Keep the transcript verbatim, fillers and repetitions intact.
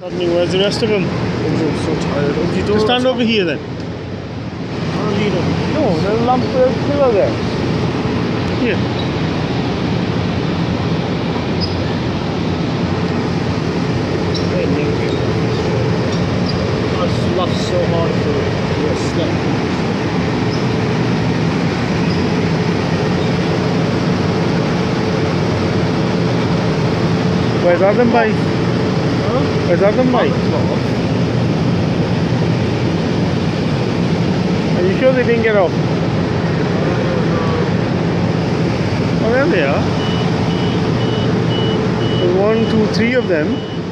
Where's the rest of them? I'm so tired. Oh, you don't Just stand over here then. No, there's a lamp pillar there. Here. I laughed so hard for your step. Where's Adam Bhai? Huh? Where's Adam Bhai? Are you sure they didn't get off? Oh, there they are. There's one, two, three of them.